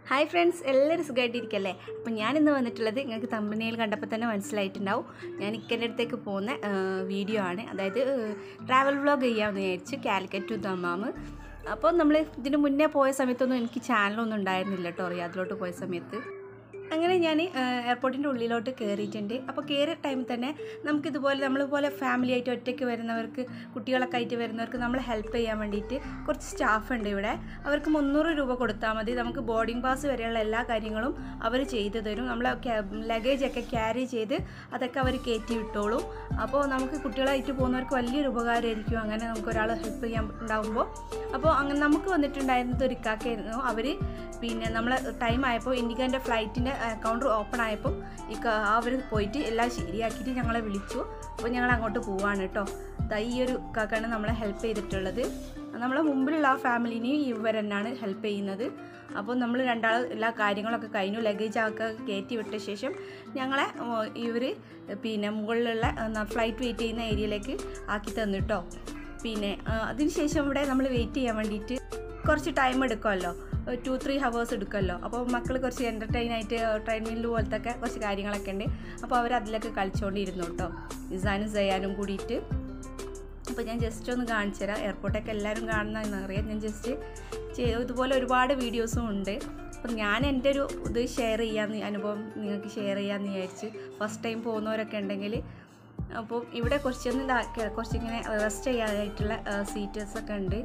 Hi friends, എല്ലാവരും സുഖമായിട്ടിരിക്കല്ലേ? അപ്പോൾ ഞാനിന്ന് വന്നിട്ടുള്ളത് നിങ്ങൾക്ക് തമ്പനെയിൽ കണ്ടപ്പോൾ തന്നെ മനസ്സിലായിട്ടുണ്ടാവും. ഞാൻ ഇക്കൻ്റെ പോകുന്ന വീഡിയോ ആണ്. അതായത് ട്രാവൽ വ്ളോഗ് ചെയ്യാമെന്ന് വിചാരിച്ചു, കാലിക്കറ്റ് ടു ദമ്മാം. അപ്പോൾ നമ്മൾ ഇതിന് മുന്നേ പോയ സമയത്തൊന്നും എനിക്ക് ചാനലൊന്നും ഉണ്ടായിരുന്നില്ല കേട്ടോ, റിയാദിലോട്ട് പോയ സമയത്ത്. അങ്ങനെ ഞാൻ എയർപോർട്ടിൻ്റെ ഉള്ളിലോട്ട് കയറിയിട്ടുണ്ട്. അപ്പോൾ കയറിയ ടൈമിൽ തന്നെ നമുക്കിതുപോലെ നമ്മളിതുപോലെ ഫാമിലി ആയിട്ട് ഒറ്റയ്ക്ക് വരുന്നവർക്ക്, കുട്ടികളൊക്കെ ആയിട്ട് വരുന്നവർക്ക് നമ്മൾ ഹെൽപ്പ് ചെയ്യാൻ വേണ്ടിയിട്ട് കുറച്ച് സ്റ്റാഫ് ഉണ്ട് ഇവിടെ. അവർക്ക് 300 രൂപ കൊടുത്താൽ മതി. നമുക്ക് ബോർഡിംഗ് പാസ് വരെയുള്ള എല്ലാ കാര്യങ്ങളും അവർ ചെയ്തു തരും. നമ്മൾ ലഗേജൊക്കെ ക്യാരി ചെയ്ത് അതൊക്കെ അവർ കയറ്റി വിട്ടോളും. അപ്പോൾ നമുക്ക് കുട്ടികളായിട്ട് പോകുന്നവർക്ക് വലിയൊരു ഉപകാരമായിരിക്കും അങ്ങനെ നമുക്കൊരാൾ ഹെൽപ്പ് ചെയ്യാൻ ഉണ്ടാകുമ്പോൾ. അപ്പോൾ അങ്ങനെ നമുക്ക് വന്നിട്ടുണ്ടായിരുന്നത് ഒരു ഇക്കാക്കയായിരുന്നു. അവർ പിന്നെ നമ്മൾ ടൈം ആയപ്പോൾ ഇൻഡിഗോൻ്റെ ഫ്ലൈറ്റിൻ്റെ അക്കൗണ്ട് ഓപ്പൺ ആയപ്പോൾ അവർ പോയിട്ട് എല്ലാം ശരിയാക്കിയിട്ട് ഞങ്ങളെ വിളിച്ചു. അപ്പോൾ ഞങ്ങൾ അങ്ങോട്ട് പോവാണ് കേട്ടോ. ഈ ഒരു കാക്കാണ് നമ്മളെ ഹെൽപ്പ് ചെയ്തിട്ടുള്ളത്. നമ്മളെ മുമ്പിലുള്ള ആ ഫാമിലിനെയും ഇവർ തന്നെയാണ് ഹെൽപ്പ് ചെയ്യുന്നത്. അപ്പോൾ നമ്മൾ രണ്ടാൾ എല്ലാ കാര്യങ്ങളൊക്കെ കഴിഞ്ഞു. ലഗേജൊക്കെ കയറ്റി വിട്ട ശേഷം ഞങ്ങളെ ഇവർ പിന്നെ മുകളിലുള്ള ഫ്ലൈറ്റ് വെയിറ്റ് ചെയ്യുന്ന ഏരിയയിലേക്ക് ആക്കി തന്നിട്ടോ. പിന്നെ അതിനുശേഷം ഇവിടെ നമ്മൾ വെയിറ്റ് ചെയ്യാൻ വേണ്ടിയിട്ട് കുറച്ച് ടൈം എടുക്കുമല്ലോ, 2-3 hours എടുക്കുമല്ലോ. അപ്പോൾ മക്കൾ കുറച്ച് എൻ്റർടൈനായിട്ട് ട്രെയിനിൽ പോലത്തെ കുറച്ച് കാര്യങ്ങളൊക്കെ ഉണ്ട്. അപ്പോൾ അവർ അതിലൊക്കെ കളിച്ചുകൊണ്ടിരുന്നു കേട്ടോ, ഇസാനും സയാനും കൂടിയിട്ട്. അപ്പോൾ ഞാൻ ജസ്റ്റ് ഒന്ന് കാണിച്ചു തരാം. എയർപോർട്ടൊക്കെ എല്ലാവരും കാണുന്നതെന്നറിയാം. ഞാൻ ജസ്റ്റ് ഇതുപോലെ ഒരുപാട് വീഡിയോസും ഉണ്ട്. അപ്പം ഞാൻ എൻ്റെ ഒരു ഇത് ഷെയർ ചെയ്യാമെന്ന്, അനുഭവം നിങ്ങൾക്ക് ഷെയർ ചെയ്യാമെന്ന് വിചാരിച്ച്. ഫസ്റ്റ് ടൈം പോകുന്നവരൊക്കെ ഉണ്ടെങ്കിൽ അപ്പോൾ ഇവിടെ കുറച്ചിങ്ങനെ റെസ്റ്റ് ചെയ്യാനായിട്ടുള്ള സീറ്റേഴ്സൊക്കെ ഉണ്ട്.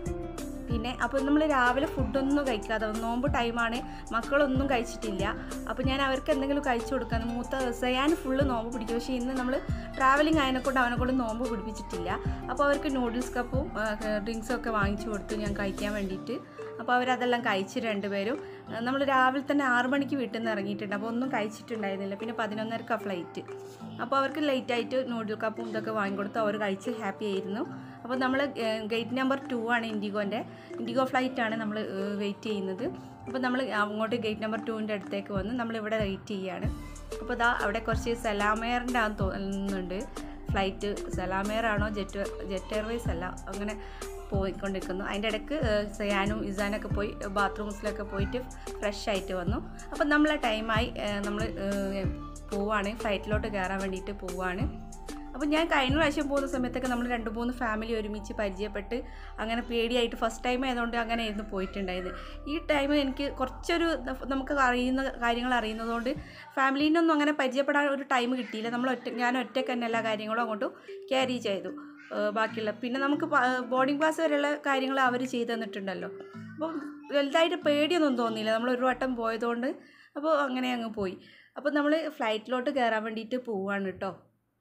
പിന്നെ അപ്പോൾ നമ്മൾ രാവിലെ ഫുഡൊന്നും കഴിക്കാതെ, നോമ്പ് ടൈമാണ്, മക്കളൊന്നും കഴിച്ചിട്ടില്ല. അപ്പോൾ ഞാൻ അവർക്ക് എന്തെങ്കിലും കഴിച്ചു കൊടുക്കാൻ, മൂത്ത സയാൻ ഫുള്ള് നോമ്പ് പിടിക്കും. പക്ഷേ ഇന്ന് നമ്മൾ ട്രാവലിംഗ് അവനെക്കൊണ്ട് നോമ്പ് പിടിപ്പിച്ചിട്ടില്ല. അപ്പോൾ അവർക്ക് നൂഡിൽസ് കപ്പും ഡ്രിങ്ക്സും ഒക്കെ വാങ്ങിച്ചു കൊടുത്തു ഞാൻ കഴിക്കാൻ വേണ്ടിയിട്ട്. അപ്പോൾ അവരതെല്ലാം കഴിച്ച് രണ്ടുപേരും. നമ്മൾ രാവിലെ തന്നെ 6 മണിക്ക് വീട്ടിൽ നിന്ന് ഇറങ്ങിയിട്ടുണ്ട്. അപ്പോൾ ഒന്നും കഴിച്ചിട്ടുണ്ടായിരുന്നില്ല. പിന്നെ 11:30 ഫ്ലൈറ്റ്. അപ്പോൾ അവർക്ക് ലേറ്റായിട്ട് നൂഡിൽ കപ്പും ഇതൊക്കെ വാങ്ങിക്കൊടുത്ത് അവർ കഴിച്ച് ഹാപ്പി ആയിരുന്നു. അപ്പോൾ നമ്മൾ ഗേറ്റ് നമ്പർ 2 ആണ് ഇൻഡിഗോ ഫ്ലൈറ്റാണ് നമ്മൾ വെയിറ്റ് ചെയ്യുന്നത്. അപ്പോൾ നമ്മൾ അങ്ങോട്ട് ഗേറ്റ് നമ്പർ 2ൻ്റെ അടുത്തേക്ക് വന്ന് നമ്മളിവിടെ വെയിറ്റ് ചെയ്യുകയാണ്. അപ്പോൾ അവിടെ കുറച്ച് സലാമെയറിൻ്റെ ആണെന്ന് തോന്നുന്നുണ്ട് ഫ്ലൈറ്റ്. സലാമെയർ ആണോ ജെറ്റ് എയർവേസ് അല്ല, അങ്ങനെ പോയിക്കൊണ്ടിരിക്കുന്നു. അതിൻ്റെ ഇടയ്ക്ക് സയാനും ഇസാനൊക്കെ പോയി ബാത്റൂംസിലൊക്കെ പോയിട്ട് ഫ്രഷ് ആയിട്ട് വന്നു. അപ്പം നമ്മളെ ടൈമായി, നമ്മൾ പോവുകയാണ്, ഫ്ലൈറ്റിലോട്ട് കയറാൻ വേണ്ടിയിട്ട് പോവുകയാണ്. അപ്പോൾ ഞാൻ കഴിഞ്ഞ പ്രാവശ്യം പോകുന്ന സമയത്തൊക്കെ നമ്മൾ 2-3 ഫാമിലി ഒരുമിച്ച് പരിചയപ്പെട്ട് അങ്ങനെ പേടിയായിട്ട് ഫസ്റ്റ് ടൈം ആയതുകൊണ്ട് അങ്ങനെ ആയിരുന്നു പോയിട്ടുണ്ടായത്. ഈ ടൈം എനിക്ക് കുറച്ചൊരു നമുക്ക് അറിയുന്ന കാര്യങ്ങൾ അറിയുന്നതുകൊണ്ട് ഫാമിലീനൊന്നും അങ്ങനെ പരിചയപ്പെടാൻ ഒരു ടൈം കിട്ടിയില്ല. ഞാൻ ഒറ്റയ്ക്ക് തന്നെ എല്ലാ കാര്യങ്ങളും അങ്ങോട്ട് ക്യാരി ചെയ്തു. ബാക്കിയുള്ള പിന്നെ നമുക്ക് ബോർഡിംഗ് പാസ് വരെയുള്ള കാര്യങ്ങൾ അവർ ചെയ്തു തന്നിട്ടുണ്ടല്ലോ. അപ്പോൾ വലുതായിട്ട് പേടിയൊന്നും തോന്നിയില്ല, നമ്മൾ ഒരു വട്ടം പോയതുകൊണ്ട്. അപ്പോൾ അങ്ങനെ അങ്ങ് പോയി. അപ്പോൾ നമ്മൾ ഫ്ലൈറ്റിലോട്ട് കയറാൻ വേണ്ടിയിട്ട് പോവുകയാണ് കേട്ടോ.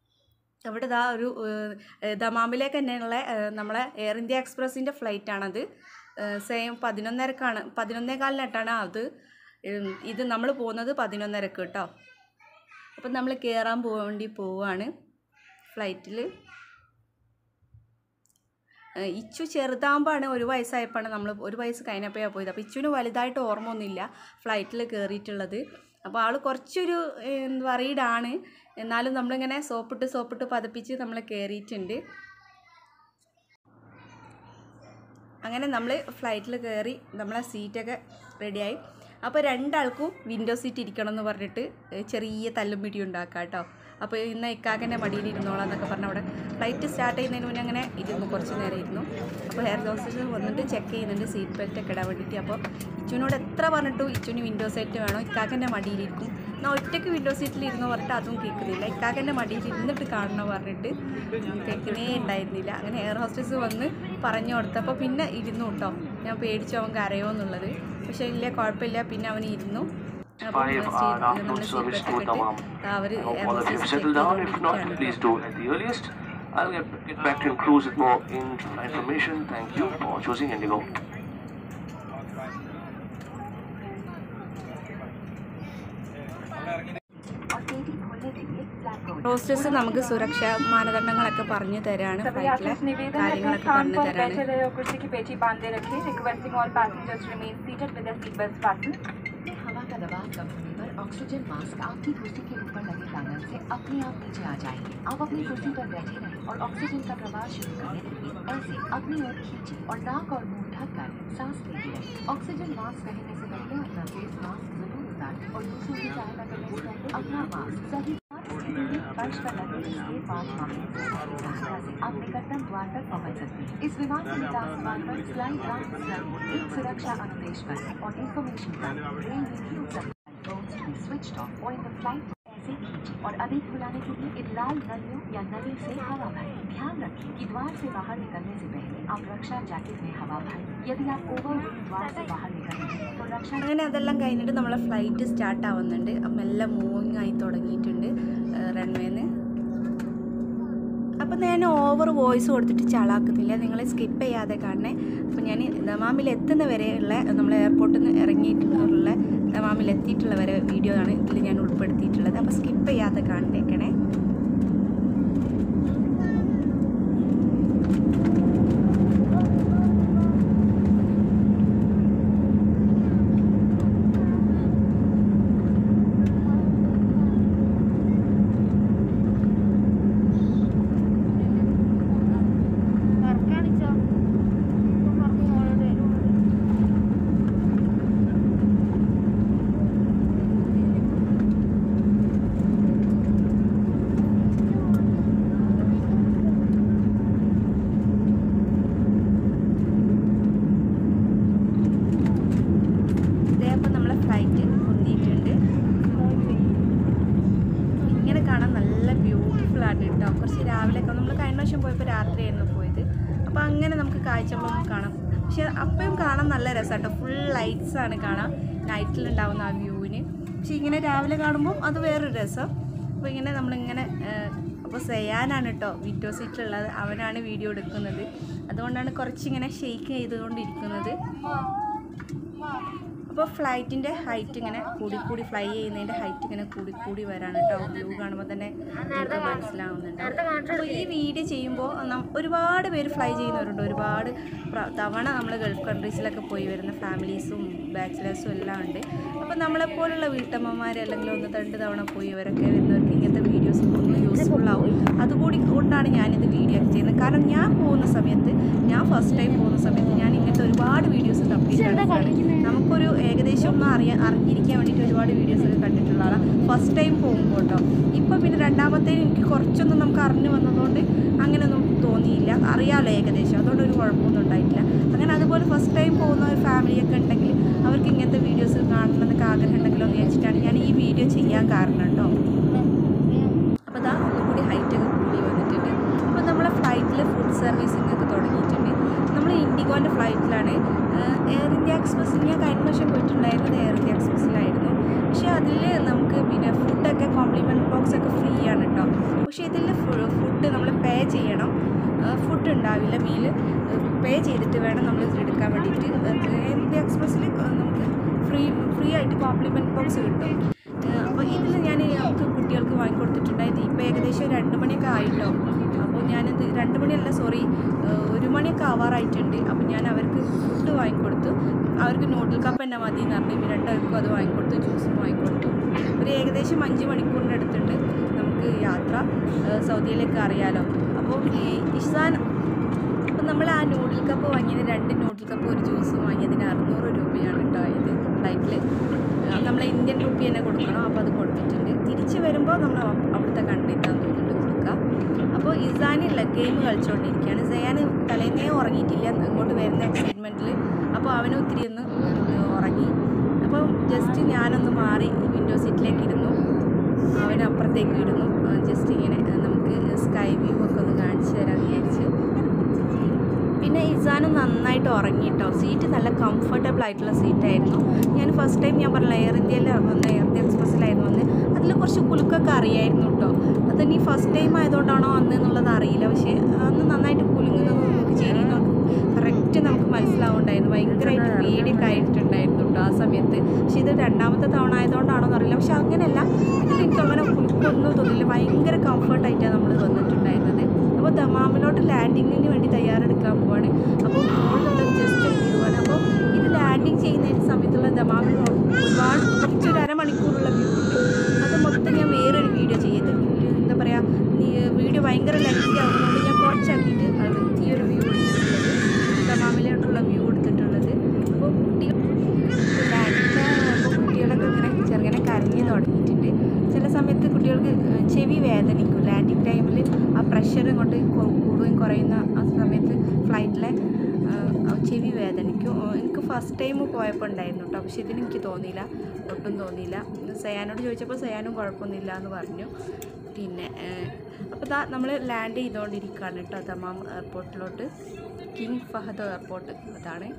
അവിടെ ഒരു ദമാമിലേക്ക് തന്നെയുള്ള നമ്മളെ എയർ ഇന്ത്യ എക്സ്പ്രസിൻ്റെ ഫ്ലൈറ്റാണത്. സെയിം 11:15 അത്. ഇത് നമ്മൾ പോകുന്നത് 11:30 കേട്ടോ. അപ്പം നമ്മൾ കയറാൻ വേണ്ടി പോവുകയാണ് ഫ്ലൈറ്റിൽ. ഇച്ചു ചെറുതാകുമ്പോഴാണ്, 1 വയസ്സായപ്പോഴാണ് നമ്മൾ 1 വയസ്സ് കഴിഞ്ഞപ്പോഴാണ് പോയത്. അപ്പോൾ ഇച്ചുവിന് വലുതായിട്ട് ഓർമ്മ ഒന്നുമില്ല ഫ്ലൈറ്റിൽ കയറിയിട്ടുള്ളത്. അപ്പോൾ ആൾ കുറച്ചൊരു വറീഡാണ്. എന്നാലും നമ്മളിങ്ങനെ സോപ്പിട്ട് പതപ്പിച്ച് നമ്മൾ കയറിയിട്ടുണ്ട്. അങ്ങനെ നമ്മൾ ഫ്ലൈറ്റിൽ കയറി നമ്മളെ സീറ്റൊക്കെ റെഡിയായി. അപ്പോൾ 2 ആൾക്കും വിൻഡോ സീറ്റ് ഇരിക്കണം എന്ന് പറഞ്ഞിട്ട് ചെറിയ തല്ലും പിടി ഉണ്ടാക്കാം കേട്ടോ. അപ്പോൾ ഇന്ന് ഇക്കാക്കൻ്റെ മടിയിൽ ഇരുന്നോളാം എന്നൊക്കെ പറഞ്ഞാൽ അവിടെ ഫ്ലൈറ്റ് സ്റ്റാർട്ട് ചെയ്യുന്നതിന് മുന്നേ അങ്ങനെ ഇരുന്നു, കുറച്ച് നേരം ഇരുന്നു. അപ്പോൾ എയർ ഹോസ്റ്റസ് വന്നിട്ട് ചെക്ക് ചെയ്യുന്നുണ്ട് സീറ്റ് ബെൽറ്റൊക്കെ ഇടാൻ വേണ്ടിയിട്ട്. അപ്പോൾ ഇച്ചുവിനോട് എത്ര പറഞ്ഞിട്ടും ഇച്ചുവിന് വിൻഡോ സീറ്റ് വേണം, ഇക്കാക്കൻ്റെ മടിയിലിരിക്കും. എന്നാൽ ഒറ്റയ്ക്ക് വിൻഡോ സീറ്റിൽ ഇരുന്ന് പറഞ്ഞിട്ട് അതും കേൾക്കുന്നില്ല. ഇക്കാക്കൻ്റെ മടിയിൽ ഇരുന്നിട്ട് കാണണം പറഞ്ഞിട്ട് കേൾക്കുന്നേ ഉണ്ടായിരുന്നില്ല. അങ്ങനെ എയർ ഹോസ്റ്റസ് വന്ന് പറഞ്ഞു കൊടുത്തപ്പോൾ പിന്നെ ഇരുന്നു കേട്ടോ. ഞാൻ പേടിച്ചു അവൻ കരയോ എന്നുള്ളത്. പക്ഷേ ഇല്ല, കുഴപ്പമില്ല, പിന്നെ അവൻ ഇരുന്നു. 5 hour afternoon service to Dammam. I hope all of you have settled down. If not, please do at the earliest. I'll get back to you cruise with more information. Thank you for choosing Indigo. Hostess നമുക്ക് സുരക്ഷാ മാനദണ്ഡങ്ങളൊക്കെ പറഞ്ഞു തരാണ്, ഫ്ലൈറ്റിലെ കാര്യങ്ങളൊക്കെ പറഞ്ഞു തരാണ്. हवा का दबाव कम होने पर ऑक्सीजन मास्क आपकी कुर्सी के ऊपर लगे पैनल से अपने आप नीचे आ जाएंगे। आप अपनी कुर्सी पर बैठे रहें और ऑक्सीजन का प्रवाह शुरू करने के लिए ऐसे अपनी ओर खींचे और नाक और मुंह ढककर सांस लेते रहें। ऑक्सीजन मास्क पहनने से पहले अपना फेस और दूसरों की सहायता करने से पहले अपना मास्क सही फर्श पर लगे इसलिए 5 मामले से आप निकटतम द्वार तक पहुंच सकते हैं। इस विमान से निकास द्वार पर स्लाइड राउंड स्लाइड एक सुरक्षा अनुदेश पर और इंफॉर्मेशन पर स्विच ऑफ और इन द फ्लाइट ऐसे खींचे और अधिक बुलाने के लिए इन लाल नलियों या नली से हवा भरें। ध्यान रखें कि द्वार से बाहर निकलने से पहले आप रक्षा जैकेट में हवा भरें। यदि आप ओवरविंग द्वार से बाहर निकल रहे हैं तो रक्षा അങ്ങനെ അതെല്ലാം കഴിഞ്ഞിട്ട് നമ്മളെ ഫ്ലൈറ്റ് സ്റ്റാർട്ട് ആവുന്നുണ്ട്. അപ്പം എല്ലാം മൂവിങ് ആയി തുടങ്ങിയിട്ടുണ്ട് റൺവേന്ന്. അപ്പം ഞാൻ ഓവർ വോയിസ് കൊടുത്തിട്ട് ചളാക്കുന്നില്ല, നിങ്ങളെ സ്കിപ്പ് ചെയ്യാതെ കാണണേ. അപ്പോൾ ഞാൻ ദമാമിൽ എത്തുന്ന വരെയുള്ള നമ്മൾ എയർപോർട്ടിൽ നിന്ന് ഇറങ്ങിയിട്ടുള്ള ദമാമിൽ എത്തിയിട്ടുള്ള വരെ വീഡിയോ ആണ് ഇതിൽ ഞാൻ ഉൾപ്പെടുത്തിയിട്ടുള്ളത്. അപ്പോൾ സ്കിപ്പ് ചെയ്യാതെ കാണേക്കണേ. കുറച്ച് രാവിലെയൊക്കെ നമ്മൾ കഴിഞ്ഞ വർഷം പോയപ്പോൾ രാത്രിയായിരുന്നു പോയത്. അപ്പോൾ അങ്ങനെ നമുക്ക് കാഴ്ചകളൊന്നും കാണാം. പക്ഷെ അപ്പോഴും കാണാൻ നല്ല രസമാട്ടോ. ഫുൾ ലൈറ്റ്സാണ് കാണാം നൈറ്റിലുണ്ടാവുന്ന ആ വ്യൂവിന്. പക്ഷെ ഇങ്ങനെ രാവിലെ കാണുമ്പോൾ അത് വേറൊരു രസം. അപ്പോൾ ഇങ്ങനെ നമ്മളിങ്ങനെ അപ്പോൾ സയാനാണ് കേട്ടോ വിൻഡോ സീറ്റിലുള്ളത്. അവനാണ് വീഡിയോ എടുക്കുന്നത്. അതുകൊണ്ടാണ് കുറച്ചിങ്ങനെ ഷെയ്ക്ക് ചെയ്തുകൊണ്ടിരിക്കുന്നത്. അപ്പോൾ ഫ്ലൈറ്റിൻ്റെ ഹൈറ്റ് ഇങ്ങനെ കൂടി ഫ്ലൈ ചെയ്യുന്നതിൻ്റെ ഹൈറ്റ് ഇങ്ങനെ കൂടി വരാണ് കേട്ടോ. വ്യൂ കാണുമ്പോൾ തന്നെ നമുക്ക് മനസ്സിലാവുന്നുണ്ട്. അപ്പോൾ ഈ വീഡിയോ ചെയ്യുമ്പോൾ ഒരുപാട് പേര് ഫ്ലൈ ചെയ്യുന്നവരുണ്ട്. ഒരുപാട് തവണ നമ്മൾ ഗൾഫ് കൺട്രീസിലൊക്കെ പോയി വരുന്ന ഫാമിലീസും ബാച്ചിലേഴ്സും എല്ലാം ഉണ്ട്. അപ്പോൾ നമ്മളെപ്പോലുള്ള വീട്ടമ്മമാർ അല്ലെങ്കിൽ 1-2 തവണ പോയി ഇവരൊക്കെ വരുന്നവർക്ക് ഇങ്ങനത്തെ വീഡിയോസ് ഒന്ന് യൂസ്ഫുള്ളാവും. അതുകൂടി കൊണ്ടാണ് ഞാനിത് വീഡിയോ ഒക്കെ ചെയ്യുന്നത്. കാരണം ഞാൻ ഫസ്റ്റ് ടൈം പോകുന്ന സമയത്ത് ഞാൻ ഇങ്ങനത്തെ ഒരുപാട് വീഡിയോസ് കംപ്ലീറ്റ് നമുക്കൊരു ഏകദേശം ഒന്നും അറിഞ്ഞിരിക്കാൻ വേണ്ടിയിട്ട് ഒരുപാട് വീഡിയോസൊക്കെ കണ്ടിട്ടുള്ളതാണ് ഫസ്റ്റ് ടൈം പോകുമ്പോൾ കേട്ടോ. ഇപ്പോൾ പിന്നെ രണ്ടാമത്തേന് എനിക്ക് കുറച്ചൊന്നും നമുക്ക് അറിഞ്ഞു വന്നതുകൊണ്ട് അങ്ങനെയൊന്നും തോന്നിയില്ല. അറിയാമല്ലോ ഏകദേശം, അതുകൊണ്ട് ഒരു കുഴപ്പമൊന്നും ഉണ്ടായിട്ടില്ല. അങ്ങനെ അതുപോലെ ഫസ്റ്റ് ടൈം പോകുന്ന ഒരു ഫാമിലിയൊക്കെ ഉണ്ടെങ്കിൽ അവർക്ക് ഇങ്ങനത്തെ വീഡിയോസ് കാണണമെന്നൊക്കെ ആഗ്രഹം ഉണ്ടെങ്കിലോ വിചാരിച്ചിട്ടാണ് ഞാൻ ഈ വീഡിയോ ചെയ്യാൻ കാരണം കേട്ടോ. അപ്പോൾ ഇതാ ഒന്നുകൂടി ഹൈറ്റൊക്കെ കൂടി വന്നിട്ടുണ്ട്. അപ്പോൾ നമ്മളെ ഫ്ലൈറ്റിൽ ഫുഡ് സർവീസിംഗ് ഒക്കെ തുടങ്ങിയിട്ടുണ്ട്. നമ്മൾ ഇൻഡിഗോൻ്റെ ഫ്ലൈറ്റിലാണ്. എയർ ഇന്ത്യ എക്സ്പ്രസ്സിൽ ഞാൻ കഴിഞ്ഞ വർഷം പോയിട്ടുണ്ടായിരുന്നത് എയർ ഇന്ത്യ എക്സ്പ്രസ്സിലായിരുന്നു. പക്ഷേ അതിൽ നമുക്ക് പിന്നെ ഫുഡൊക്കെ കോംപ്ലിമെൻറ്റ് ബോക്സൊക്കെ ഫ്രീ ആണ് കേട്ടോ. പക്ഷേ ഇതിൽ ഫുഡ് നമ്മൾ പേ ചെയ്യണം. ഫുഡ് ഉണ്ടാവില്ല, മീല് പേ ചെയ്തിട്ട് വേണം നമ്മൾ എടുക്കാൻ വേണ്ടിയിട്ട്. എയർ ഇന്ത്യ എക്സ്പ്രസ്സിൽ നമുക്ക് ഫ്രീ ആയിട്ട് കോംപ്ലിമെൻറ്റ് ബോക്സ് കിട്ടും. അപ്പോൾ ഇതിൽ നമുക്ക് കുട്ടികൾക്ക് വാങ്ങിക്കൊടുത്തിട്ടുണ്ടായത് ഇപ്പോൾ ഏകദേശം 2 മണിയൊക്കെ ആയിട്ടോ. അപ്പോൾ ഞാനിത് 2 മണിയല്ല 1 മണിയൊക്കെ ആവാറായിട്ടുണ്ട്. അപ്പോൾ ഞാൻ അവർക്ക് ഫുഡ് വാങ്ങിക്കൊടുത്തു. അവർക്ക് നൂഡിൽ കപ്പ് തന്നെ മതി എന്ന് പറഞ്ഞു. ഇവർ രണ്ടുപേർക്കും അത് വാങ്ങിക്കൊടുത്തു, ജ്യൂസും വാങ്ങിക്കൊടുത്തു. ഒരു ഏകദേശം 5 മണിക്കൂറിൻ്റെ അടുത്തുണ്ട് നമുക്ക് യാത്ര. സൗദിയിലേക്ക് അറിയാലോ. അപ്പോൾ ഇഷാൻ അപ്പോൾ നമ്മൾ ആ നൂഡിൽ കപ്പ് വാങ്ങിയത് 2 നൂഡിൽ കപ്പ് ഒരു ജ്യൂസും വാങ്ങിയതിന് 600 രൂപയാണ് കേട്ടോ. ഇത് ഫ്ലൈറ്റിൽ നമ്മൾ ഇന്ത്യൻ റുപ്പി തന്നെ കൊടുക്കണം. അപ്പോൾ അത് കൊടുത്തിട്ടുണ്ട്. തിരിച്ച് വരുമ്പോൾ നമ്മൾ അവിടുത്തെ കണ്ടിട്ടാന്ന് തോന്നിട്ട് കൊടുക്കാം. അപ്പോൾ ഇസാനില്ല ഗെയിം കളിച്ചുകൊണ്ടിരിക്കുകയാണ്. സയാൻ തലേന്നേ ഉറങ്ങിയിട്ടില്ല ഇങ്ങോട്ട് വരുന്ന എക്സൈറ്റ്മെൻറ്റിൽ. അപ്പോൾ അവന് ഒത്തിരി ഒന്ന് ഉറങ്ങി. അപ്പോൾ ജസ്റ്റ് ഞാനൊന്ന് മാറി വിൻഡോ സീറ്റിലേക്ക് ഇരുന്നു, അവൻ അപ്പുറത്തേക്ക് ഇരുന്നു. ജസ്റ്റ് ഇങ്ങനെ നമുക്ക് സ്കൈ വ്യൂ ഒക്കെ ഒന്ന് കാണിച്ചു തരാൻ വിചാരിച്ചു. പിന്നെ ഇസാനും നന്നായിട്ട് ഉറങ്ങിയിട്ടോ. സീറ്റ് നല്ല കംഫർട്ടബിൾ ആയിട്ടുള്ള സീറ്റായിരുന്നു. ഞാൻ ഫസ്റ്റ് ടൈം ഞാൻ പറഞ്ഞില്ല എയർ ഇന്ത്യയിൽ വന്ന് എയർ ഇന്ത്യ എക്സ്പ്രസ്സിലായിരുന്നു വന്ന്. അതിൽ കുറച്ച് കുലുക്കൊക്കെ അറിയായിരുന്നു കേട്ടോ. അതിനി ഫസ്റ്റ് ടൈം ആയതുകൊണ്ടാണോ അന്ന് എന്നുള്ളത് അറിയില്ല. പക്ഷേ അന്ന് നന്നായിട്ട് കുലുങ്ങുന്നത് നമുക്ക് ചെയ്യുന്നത് കറക്റ്റ് നമുക്ക് മനസ്സിലാവുണ്ടായിരുന്നു. ഭയങ്കരമായിട്ട് പേടിയൊക്കെ ആയിട്ടുണ്ടായിരുന്നു കേട്ടോ ആ സമയത്ത്. പക്ഷേ ഇത് 2ാമത്തെ തവണ ആയതുകൊണ്ടാണോ എന്നറിയില്ല. പക്ഷെ അങ്ങനെയല്ല, ഇതിൽ എനിക്ക് അങ്ങനെ കുലുക്കൊന്നും തോന്നില്ല. ഭയങ്കര കംഫർട്ടായിട്ടാണ് നമ്മൾ വന്നിട്ടുണ്ടായിരുന്നത്. അപ്പോൾ ദമാമിലോട്ട് ലാൻഡിങ്ങിന് വേണ്ടി തയ്യാറെടുക്കാൻ പോവാണ്. അപ്പോൾ മുകളിലുള്ളത് ജസ്റ്റ് ഒരു വ്യൂ ആണ്. അപ്പോൾ ഇത് ലാൻഡിങ് ചെയ്യുന്ന സമയത്തുള്ള ദമാമിൽ ഒരുപാട് കുറച്ചൊരു അരമണിക്കൂറുള്ള വ്യൂ ഉണ്ട്. അത് മൊത്തം ഞാൻ വേറൊരു വീഡിയോ ചെയ്ത് എന്താ പറയുക, വീഡിയോ ഭയങ്കര ലെങ്തി ആവുന്നതുകൊണ്ട് ഞാൻ കുറച്ചാക്കിയിട്ട് ഈ ഒരു വ്യൂ എടുത്തിട്ടുള്ളത്, ദമാമിലോട്ടുള്ള വ്യൂ എടുത്തിട്ടുള്ളത്. അപ്പോൾ കുട്ടികളൊക്കെ ഇങ്ങനെ ചെറുങ്ങനെ പ്രഷർ ഇങ്ങോട്ട് കൂടുകയും കുറയുന്ന ആ സമയത്ത് ഫ്ലൈറ്റിലെ ചെവി വേദനിക്കും. എനിക്ക് ഫസ്റ്റ് ടൈം പോയപ്പോൾ ഉണ്ടായിരുന്നു കേട്ടോ, പക്ഷേ ഇതിന് എനിക്ക് തോന്നിയില്ല, ഒട്ടും തോന്നിയില്ല. സയാനോട് ചോദിച്ചപ്പോൾ സയാനും കുഴപ്പമൊന്നുമില്ല എന്ന് പറഞ്ഞു. പിന്നെ അപ്പോൾ നമ്മൾ ലാൻഡ് ചെയ്തുകൊണ്ടിരിക്കുകയാണ് കേട്ടോ ദമാം എയർപോർട്ടിലോട്ട്. കിങ് ഫഹദ് എയർപോർട്ട് അതാണ്.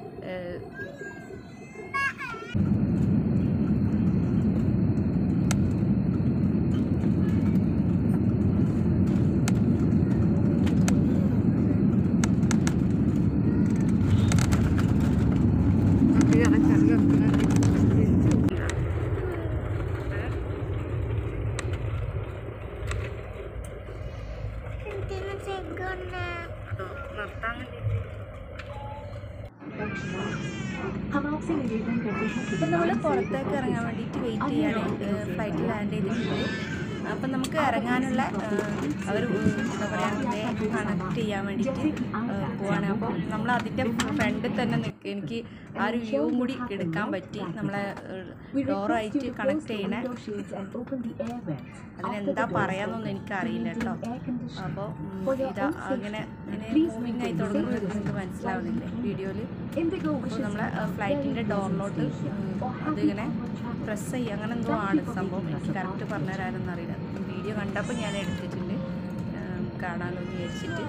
അപ്പം നമ്മൾ പുറത്തേക്ക് ഇറങ്ങാൻ വേണ്ടിയിട്ട് വെയിറ്റ് ചെയ്യാണ്. ഫ്ലൈറ്റ് ലാൻഡ് ചെയ്തിട്ടുണ്ട്. അപ്പം നമുക്ക് ഇറങ്ങാനുള്ള അവർ എന്താ പറയുക കണക്ട് ചെയ്യാൻ വേണ്ടിയിട്ട് പോവാണ്. അപ്പോൾ നമ്മൾ അതിൻ്റെ ഫ്രണ്ടിൽ തന്നെ എനിക്ക് ആ ഒരു വ്യൂവും കൂടി എടുക്കാൻ പറ്റി. നമ്മളെ ഡോറായിട്ട് കണക്ട് ചെയ്യണേ. അതിനെന്താ പറയാമെന്നൊന്നും എനിക്കറിയില്ല കേട്ടോ. അപ്പോൾ ഇതാ അങ്ങനെ മൂവിങ് ആയി തുടങ്ങുന്നത് നിങ്ങൾക്ക് മനസ്സിലാവുന്നില്ലേ വീഡിയോയിൽ. അപ്പോൾ നമ്മളെ ഫ്ലൈറ്റിൻ്റെ ഡോറിലോട്ട് അതിങ്ങനെ പ്രസ് ചെയ്യുക, അങ്ങനെ എന്തോ ആണ് സംഭവം. എനിക്ക് കറക്റ്റ് പറഞ്ഞു തരാനൊന്നും അറിയില്ല. വീഡിയോ കണ്ടപ്പോൾ ഞാൻ എടുത്തിട്ടുണ്ട്, കാണാമെന്ന് വിചാരിച്ചിട്ട്.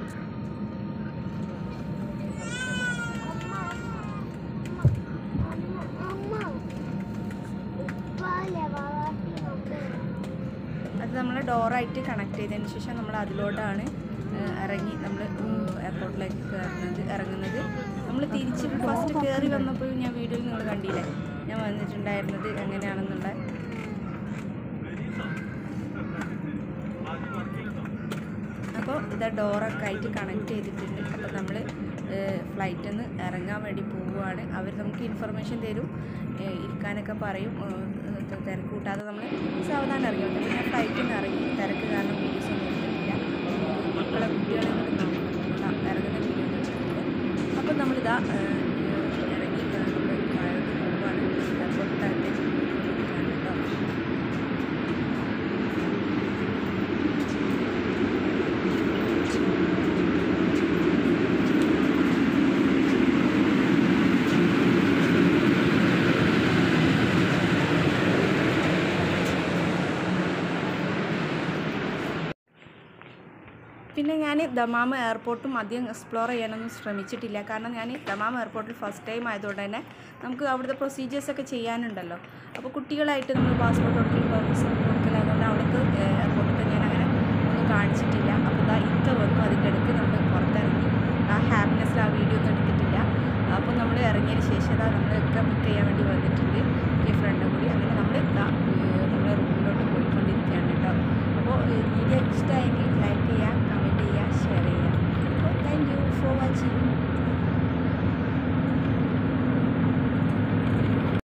അത് നമ്മൾ ഡോറായിട്ട് കണക്ട് ചെയ്തതിന് ശേഷം നമ്മൾ അതിലോട്ടാണ് ഇറങ്ങി നമ്മൾ എയർപോർട്ടിലേക്ക് ഇറങ്ങുന്നത്. നമ്മൾ തിരിച്ച് ഫസ്റ്റ് കയറി വന്നപ്പോൾ ഞാൻ വീഡിയോയിൽ നിങ്ങൾ കണ്ടില്ലേ ഞാൻ വന്നിട്ടുണ്ടായിരുന്നത് എങ്ങനെയാണെന്നുള്ള. അപ്പോൾ ഇതാ ഡോറൊക്കെ ആയിട്ട് കണക്ട് ചെയ്തിട്ടുണ്ട്. അപ്പോൾ നമ്മൾ ഫ്ലൈറ്റിൽ നിന്ന് ഇറങ്ങാൻ വേണ്ടി പോവുകയാണ്. അവർ നമുക്ക് ഇൻഫർമേഷൻ തരും, ഇരിക്കാനൊക്കെ പറയും. തിരക്ക് കൂട്ടാതെ നമ്മൾ സാവധാനം ഇറങ്ങി. പിന്നെ ഫ്ലൈറ്റിൽ നിന്ന് ഇറങ്ങി തിരക്ക് കാരണം വീഡിയോസ് ഒന്നും എടുത്തിട്ടില്ല. മക്കളെ കുട്ടികളെ ഇറങ്ങുന്ന വീഡിയോ ഒന്നും എടുത്തിട്ടില്ല. അപ്പോൾ നമ്മളിതാ ഇറങ്ങി നമ്മൾ പോവുകയാണ്. എയർപോർട്ടിനകത്തേക്ക് കേട്ടോ. പിന്നെ ഞാൻ ദമാം എയർപോർട്ടും അധികം എക്സ്പ്ലോർ ചെയ്യാനൊന്നും ശ്രമിച്ചിട്ടില്ല. കാരണം ഞാൻ ദമാം എയർപോർട്ടിൽ ഫസ്റ്റ് ടൈം ആയതുകൊണ്ട് തന്നെ നമുക്ക് അവിടുത്തെ പ്രൊസീജിയേഴ്സൊക്കെ ചെയ്യാനുണ്ടല്ലോ. അപ്പോൾ കുട്ടികളായിട്ട് നമ്മൾ പാസ്പോർട്ട് കൊടുക്കലായതുകൊണ്ട് അവിടുത്തെ എയർപോർട്ടിൽ ഞാൻ അങ്ങനെ ഒന്നും കാണിച്ചിട്ടില്ല. അപ്പോൾ ഇതാ ഇക്ക വന്നു, അതിൻ്റെ ഇടയ്ക്ക് നമ്മൾ പുറത്തിറങ്ങി. ആ ഹാപ്പിനെസ്സിൽ ആ വീഡിയോ ഒന്നും എടുത്തിട്ടില്ല. അപ്പോൾ നമ്മൾ ഇറങ്ങിയതിന് ശേഷം നമ്മൾ ഒക്കെ പിക്ക് ചെയ്യാൻ